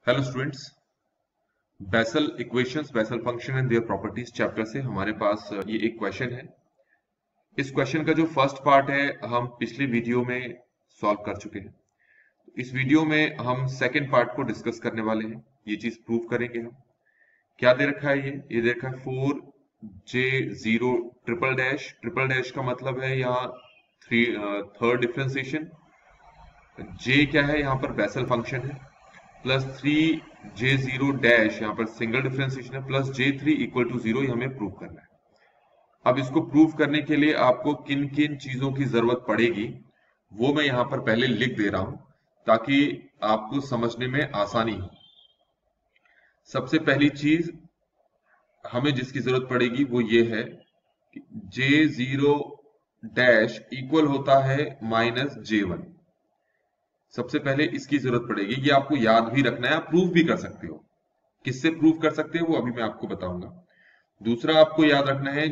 Hello students, Bessel equations, Bessel function and their properties chapter से हमारे पास ये एक क्वेश्चन है। इस क्वेश्चन का जो फर्स्ट पार्ट है हम पिछले वीडियो में सॉल्व कर चुके हैं। इस वीडियो में हम सेकंड पार्ट को डिस्कस करने वाले हैं। ये चीज प्रूव करेंगे हम। क्या दे रखा है? ये दे रखा है 4J0 ट्रिपल डैश का मतलब है यहाँ थर्ड डिफरेंशिएशन। J क्या है? यहाँ पर बेसल फंक्शन है। प्लस 3J0 डैश, यहाँ पर सिंगल डिफरेंशिएशन है, प्लस J3 इक्वल टू 0, हमें प्रूव करना है। अब इसको प्रूव करने के लिए आपको किन किन चीजों की जरूरत पड़ेगी वो मैं यहाँ पर पहले लिख दे रहा हूं ताकि आपको समझने में आसानी हो। सबसे पहली चीज हमें जिसकी जरूरत पड़ेगी वो ये है कि J0 डैश इक्वल होता है -J1। सबसे पहले इसकी जरूरत पड़ेगी। ये आपको याद भी रखना है, आप प्रूव भी कर सकते हो। किससे प्रूव कर सकते हो वो अभी मैं आपको बताऊंगा। दूसरा आपको याद रखना है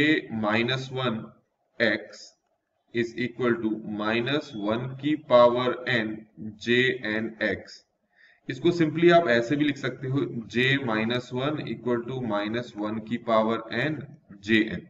J-1 x is equal to -1 की पावर n Jn x। इसको सिंपली आप ऐसे भी लिख सकते हो, J-1 इक्वल टू -1 की पावर n Jn।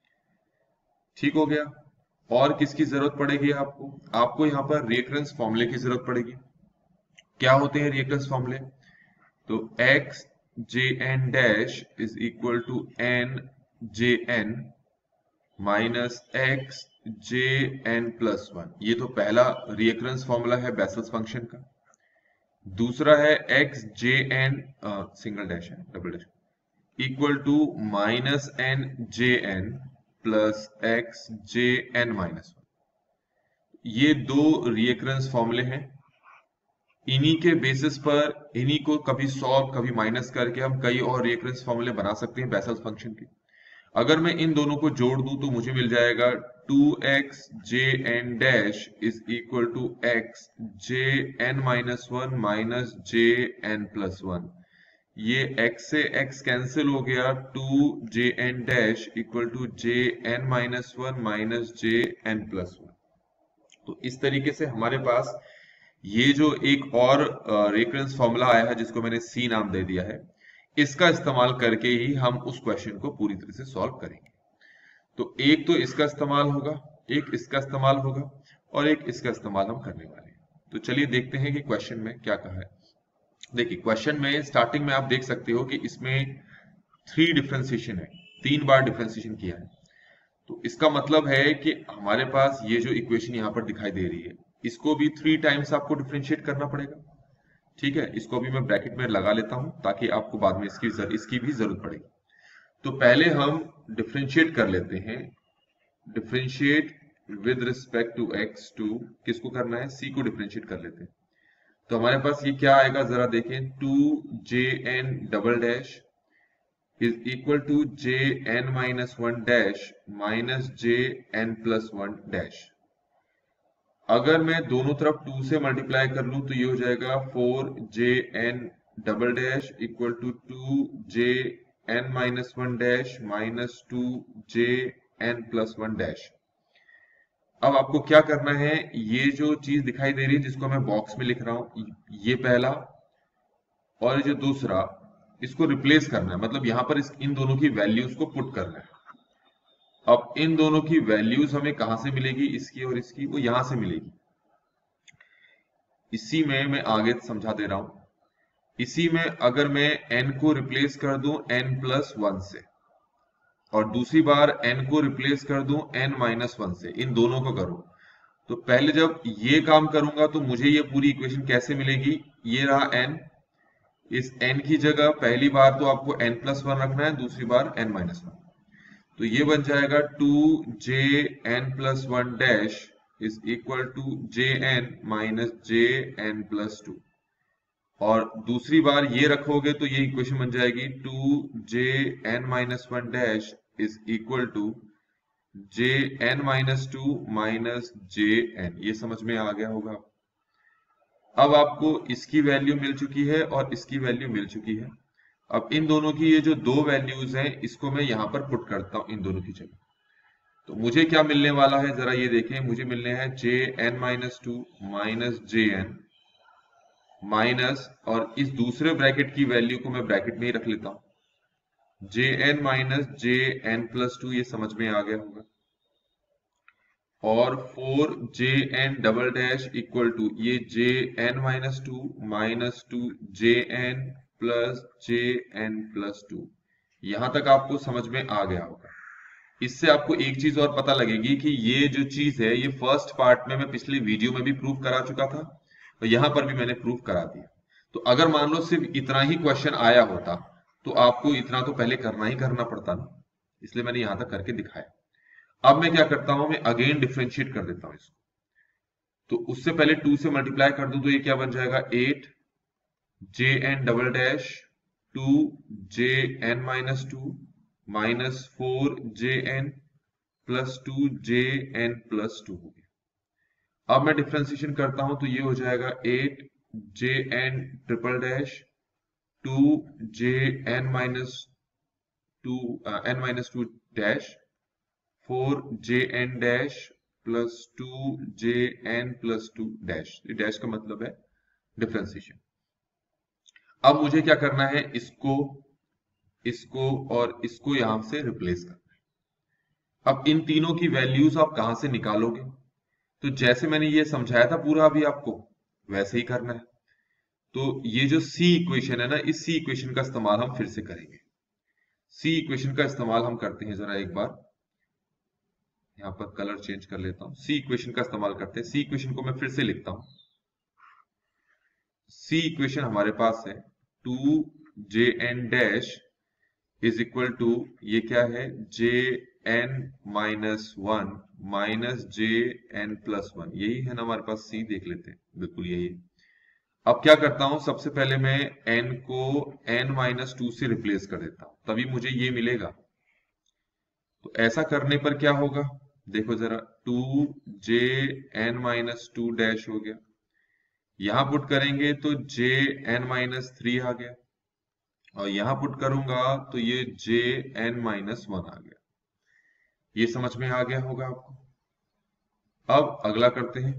ठीक हो गया। और किसकी जरूरत पड़ेगी आपको? आपको यहाँ पर रिएकरेंस फॉर्मूले की जरूरत पड़ेगी। क्या होते हैं रिएकरेंस फॉर्मूले? तो x Jn dash is equal to n Jn minus x Jn plus 1। ये तो पहला रिएकरेंस फॉर्मूला है बेसल्स फंक्शन का। दूसरा है x Jn सिंगल डैश है, double dash equal to -n Jn plus x Jn minus 1। ये दो रिएकरेंस फॉर्मूले हैं। इन्हीं के बेसिस पर इन्हीं को कभी सॉल्व कभी माइनस करके हम कई और रिएकरेंस फॉर्मूले बना सकते हैं बेसल्स फंक्शन के। अगर मैं इन दोनों को जोड़ दूं तो मुझे मिल जाएगा 2x Jn dash is equal to x Jn minus 1 minus Jn plus 1। ये x से x कैंसिल हो गया, 2Jn dash equal to Jn minus 1 minus Jn plus 1। तो इस तरीके से हमारे पास ये जो एक और रेफरेंस फॉर्मूला आया है जिसको मैंने सी नाम दे दिया है, इसका इस्तेमाल करके ही हम उस क्वेश्चन को पूरी तरह से सॉल्व करेंगे। तो एक तो इसका इस्तेमाल होगा, एक इसका इस्तेमाल होगा और एक इसका इस्तेमाल हम करने वाले हैं। तो चलिए देखते हैं कि क्वेश्चन में क्या कहा है। देखिए क्वेश्चन में स्टार्टिंग में आप देख सकते हो कि इसमें 3 डिफरेंशिएशन है, 3 बार डिफरेंशिएशन किया है। तो इसका मतलब है कि हमारे पास ये जो इक्वेशन यहाँ पर दिखाई दे रही है इसको भी 3 टाइम्स आपको डिफरेंशिएट करना पड़ेगा। ठीक है, इसको भी मैं ब्रैकेट में लगा लेता हूं ताकि आपको बाद में इसकी भी जरूरत पड़ेगी। तो पहले हम डिफरेंशिएट कर लेते हैं। Differentiate with respect to x2 किसको करना है? c को डिफरेंशिएट कर लेते हैं। तो हमारे पास ये क्या आएगा जरा देखें, 2Jn double dash is equal to Jn minus 1 dash minus Jn plus 1 dash। अगर मैं दोनों तरफ 2 से मल्टीप्लाई कर लूं तो ये हो जाएगा 4Jn double dash equal to 2Jn minus 1 dash minus 2Jn plus 1 dash. अब आपको क्या करना है, ये जो चीज दिखाई दे रही है जिसको मैं बॉक्स में लिख रहा हूं, ये पहला और ये जो दूसरा, इसको रिप्लेस करना है। मतलब यहां पर इन दोनों की वैल्यूज को पुट करना है। अब इन दोनों की वैल्यूज हमें कहां से मिलेगी? इसकी और इसकी, वो यहां से मिलेगी। इसी में मैं आगे समझा दे रहा हूं। इसी में अगर मैं n को रिप्लेस कर दूं n प्लस 1 से और दूसरी बार n को रिप्लेस कर दूं n माइनस 1 से, इन दोनों को करूं, तो पहले जब ये काम करूंगा तो मुझे ये पूरी इक्वेशन कैसे मिलेगी? ये रहा n, इस n की जगह पहली बार तो आपको n प्लस 1 रखना है, दूसरी बार n माइनस 1। तो ये बन जाएगा 2Jn plus 1 dash is equal to Jn minus Jn plus 2। और दूसरी बार ये रखोगे तो ये इक्वेशन बन जाएगी 2Jn minus 1 dash is equal to Jn minus 2 minus Jn। ये समझ में आ गया होगा। अब आपको इसकी वैल्यू मिल चुकी है और इसकी वैल्यू मिल चुकी है। अब इन दोनों की ये जो दो वैल्यूज हैं इसको मैं यहां पर पुट करता हूं इन दोनों की जगह। तो मुझे क्या मिलने वाला है जरा ये देखें, मुझे मिलने हैं Jn minus 2 minus Jn minus, और इस दूसरे ब्रैकेट की वैल्यू को मैं ब्रैकेट में ही रख लेता हूं, J N minus J N plus two, ये समझ में आ गया होगा। और 4 डबल डैश इक्वल टू ये minus two J N plus two. यहां तक आपको समझ में आ गया होगा। इससे आपको एक चीज और पता लगेगी कि ये जो चीज है ये फर्स्ट पार्ट में मैं पिछली वीडियो में भी प्रूव करा चुका था और यहां पर भी मैंने प्रूव करा दिया। तो अगर मान लो सिर्फ इतना ही क्वेश्चन आया होता तो आपको इतना तो पहले करना ही करना पड़ता ना, इसलिए मैंने यहां तक करके दिखाया। अब मैं क्या करता हूं, मैं अगेन डिफ्रेंशिएट कर देता हूं इसको। तो उससे पहले 2 से मल्टीप्लाई कर दूं तो ये क्या बन जाएगा, 8 J N double dash 2 J N minus two minus 4 J N plus 2 J N plus two हो गया। अब मैं डिफ्रेंसिएशन करता हूं तो ये हो जाएगा 8 J N triple dash 2 J N minus two dash 4 J N dash plus 2 J N plus two dash. Dash का मतलब है डिफ्रेंसिएशन। अब मुझे क्या करना है, इसको इसको और इसको यहां से रिप्लेस करना है। अब इन तीनों की वैल्यूज आप कहां से निकालोगे, तो जैसे मैंने ये समझाया था पूरा अभी आपको वैसे ही करना है। तो ये जो सी इक्वेशन है ना, इस सी इक्वेशन का इस्तेमाल हम फिर से करेंगे। सी इक्वेशन का इस्तेमाल हम करते हैं, जरा एक बार यहां पर कलर चेंज कर लेता हूं। सी इक्वेशन का इस्तेमाल करते हैं। सी इक्वेशन को मैं फिर से लिखता हूं। सी इक्वेशन हमारे पास है 2 J N dash is equal to, ये क्या है, J N minus one minus J N plus one. यही है ना हमारे पास, सी देख लेते हैं, बिल्कुल यही है। अब क्या करता हूं, सबसे पहले मैं n को n माइनस टू से रिप्लेस कर देता हूं, तभी मुझे ये मिलेगा। तो ऐसा करने पर क्या होगा, देखो जरा, 2 J N minus two dash हो गया। यहां पुट करेंगे तो जे एन माइनस थ्री आ गया, और यहां पुट करूंगा तो ये जे एन माइनस वन आ गया। ये समझ में आ गया होगा आपको। अब अगला करते हैं।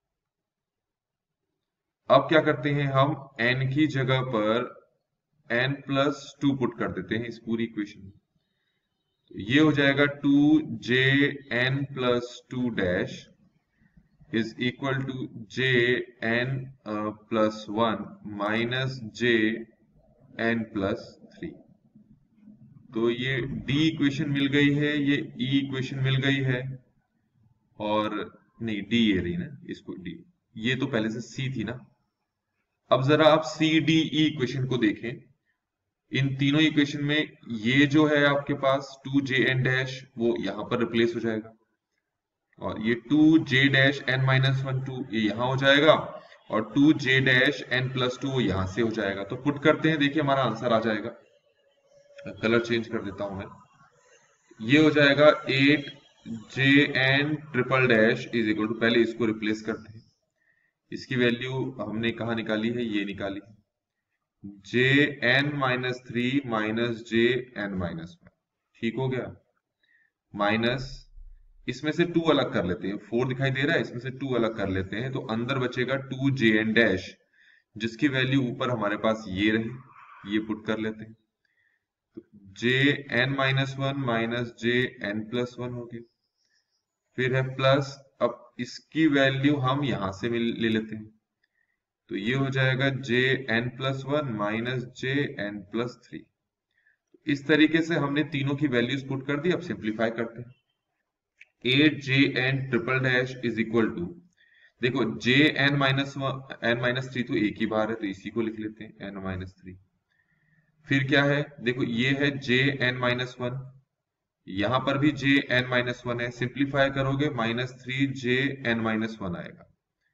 अब क्या करते हैं, हम n की जगह पर n प्लस टू पुट कर देते हैं इस पूरी इक्वेशन में। तो ये हो जाएगा 2 J N plus two dash is equal to J N plus one minus J N plus three. तो ये डी इक्वेशन मिल गई है, ये ई इक्वेशन मिल गई है, और नहीं, डी ये रही ना, इसको डी, ये तो पहले से सी थी ना। अब जरा आप सी डी ई इक्वेशन को देखें। इन तीनों इक्वेशन में ये जो है आपके पास 2 जे एन डैश, वो यहां पर रिप्लेस हो जाएगा, और ये 2 J dash N minus one two ये यहां हो जाएगा, और 2 J dash N plus two वो यहां से हो जाएगा। तो पुट करते हैं, देखिए हमारा आंसर आ जाएगा। कलर चेंज कर देता हूं मैं। ये हो जाएगा 8 J N triple dash is equal to, पहले इसको रिप्लेस करते हैं। इसकी वैल्यू हमने कहा निकाली है, ये निकाली, J N minus three minus J N minus one. ठीक हो गया। माइनस, इसमें से 2 अलग कर लेते हैं, 4 दिखाई दे रहा है, इसमें से 2 अलग कर लेते हैं, तो अंदर बचेगा 2 जे एन डैश, जिसकी वैल्यू ऊपर हमारे पास ये रही, ये पुट कर लेते हैं। तो J N minus one minus J N plus one हो गया। फिर है प्लस, अब इसकी वैल्यू हम यहां से ले लेते हैं, तो ये हो जाएगा J N plus one minus J N plus three. इस तरीके से हमने तीनों की वैल्यूज पुट कर दी। अब सिंप्लीफाई करते हैं। 8 J N triple dash is equal to, देखो जे एन माइनस थ्री तो एक ही बार है, तो इसी को लिख लेते हैं एन माइनस थ्री। फिर क्या है, देखो ये है जे एन माइनस वन, यहां पर भी जे एन माइनस वन है, सिंप्लीफाई करोगे minus three J N minus one आएगा।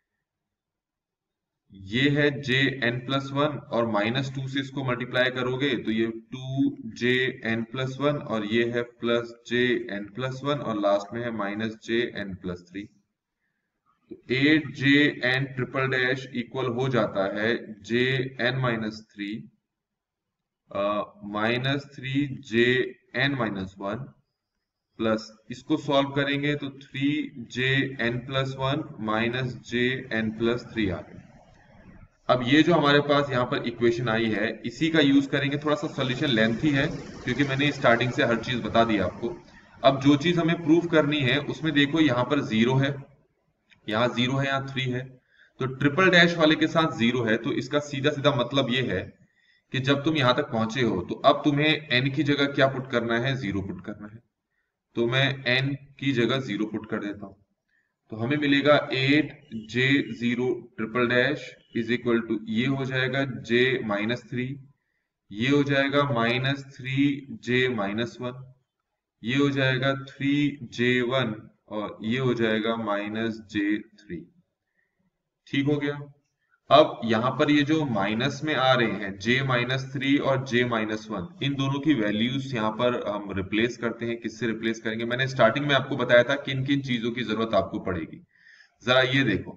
ये है जे एन प्लस वन, और माइनस टू से इसको मल्टीप्लाई करोगे तो ये 2 जे एन प्लस वन, और ये है plus J N plus one, और लास्ट में है minus J N plus three. तो 8 J N triple dash equal हो जाता है J N minus three minus three J N minus one, plus इसको सॉल्व करेंगे तो 3 J N plus one minus J N plus three आ गया। अब ये जो हमारे पास यहाँ पर इक्वेशन आई है इसी का यूज करेंगे। थोड़ा सा सोल्यूशन लेंथी है क्योंकि मैंने स्टार्टिंग से हर चीज बता दी आपको। अब जो चीज हमें प्रूव करनी है उसमें देखो यहाँ पर 0 है, यहाँ 0 है, यहाँ 3 है, तो ट्रिपल डैश वाले के साथ 0 है, तो इसका सीधा सीधा मतलब ये है कि जब तुम यहां तक पहुंचे हो तो अब तुम्हें n की जगह क्या पुट करना है, 0 पुट करना है। तो मैं n की जगह 0 पुट कर देता हूं, तो हमें मिलेगा 8j0 triple dash is equal to, ये हो जाएगा j माइनस 3, ये हो जाएगा माइनस 3j-1, ये हो जाएगा 3j1 और ये हो जाएगा माइनस j3। ठीक हो गया। अब यहां पर ये जो माइनस में आ रहे हैं j-3 और j-1, इन दोनों की वैल्यूज यहां पर हम रिप्लेस करते हैं। किससे रिप्लेस करेंगे? मैंने स्टार्टिंग में आपको बताया था किन किन चीजों की जरूरत आपको पड़ेगी। जरा ये देखो,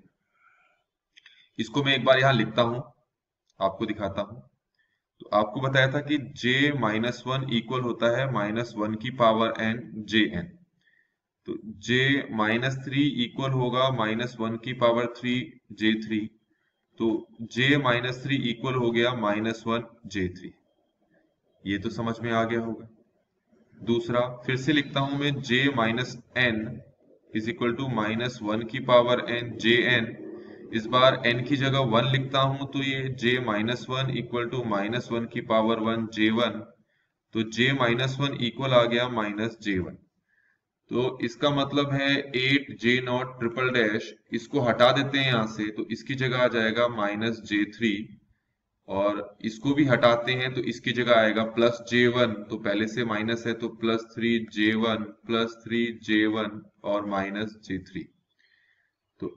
इसको मैं एक बार यहां लिखता हूं, आपको दिखाता हूं। तो आपको बताया था कि j-1 इक्वल होता है -1 की पावर n jn, तो j-3 इक्वल होगा -1 की पावर 3 j3, तो j-3 इक्वल हो गया -1 j3। ये तो समझ में आ गया होगा। दूसरा फिर से लिखता हूं मैं, j-n इज इक्वल टू -1 की पावर n jn। इस बार n की जगह 1 लिखता हूं, तो ये j-1 इक्वल टू -1 की पावर 1 j1, तो j-1 इक्वल आ गया -j1। तो इसका मतलब है 8j0 ट्रिपल डैश, इसको हटा देते हैं यहां से, तो इसकी जगह आ जाएगा -j3, और इसको भी हटाते हैं तो इसकी जगह आएगा +j1, तो पहले से माइनस है तो +3j1 +3j1 और -j3, तो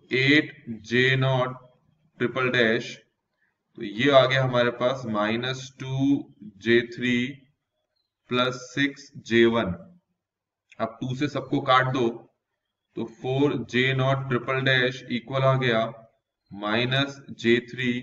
8j0 ट्रिपल डैश, तो ये आ गया हमारे पास -2j3 +6j1। अब 2 से सबको काट दो, तो 4j0 ट्रिपल डैश इक्वल आ गया -j3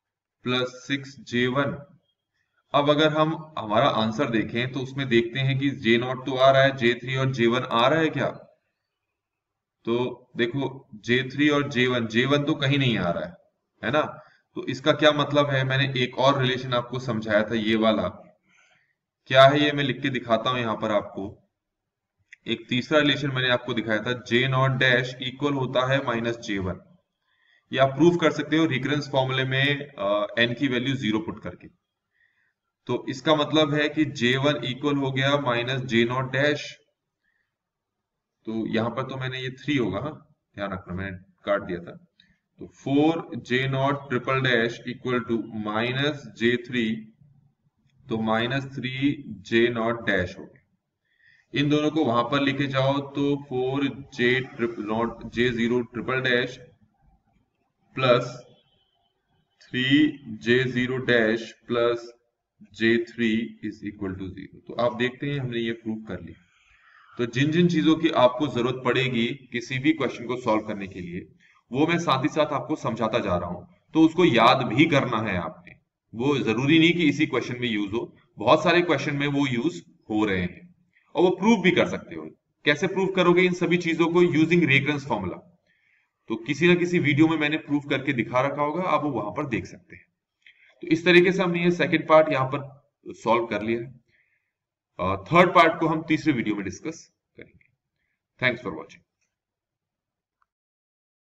+6j1। अब अगर हम हमारा आंसर देखें तो उसमें देखते हैं कि j0 तो आ रहा है, j3 और j1 आ रहा है क्या? तो देखो j3 और j1 तो कहीं नहीं आ रहा है ना? तो इसका क्या मतलब है? मैंने एक और रिलेशन आपको समझाया था, ये वाला क्या है ये मैं लिख के दिखाता हूं यहां पर आपको। एक तीसरा रिलेशन मैंने आपको दिखाया था, j0 डैश इक्वल होता है -j1। ये आप प्रूव कर सकते हो रिकरेंस फॉर्मूले में n की वैल्यू 0 पुट करके। तो इसका मतलब है कि j1 इक्वल हो गया -j0 डैश, तो यहां पर तो मैंने ये 3 होगा, हाँ ध्यान रखना मैंने काट दिया था, तो 4j0 triple dash equal to -j3, तो -3j0 डैश हो गया। इन दोनों को वहां पर लेके जाओ तो 4j0 triple dash plus 3j0 dash plus j3 is equal to 0। तो आप देखते हैं हमने ये प्रूव कर लिया। तो जिन जिन चीजों की आपको जरूरत पड़ेगी किसी भी क्वेश्चन को सॉल्व करने के लिए, वो मैं साथ ही साथ आपको समझाता जा रहा हूं, तो उसको याद भी करना है आपने। वो जरूरी नहीं कि इसी क्वेश्चन में यूज हो, बहुत सारे क्वेश्चन में वो यूज हो रहे हैं और वो प्रूव भी कर सकते हो। कैसे प्रूव करोगे इन सभी चीजों को? Using recurrence formula. तो किसी ना किसी वीडियो में मैंने प्रूव करके दिखा रखा होगा, आप वो वहां पर देख सकते हैं। तो इस तरीके से हमने ये सेकंड पार्ट यहाँ पर सॉल्व कर लिया है। थर्ड पार्ट को हम तीसरे वीडियो में डिस्कस करेंगे। Thanks for watching.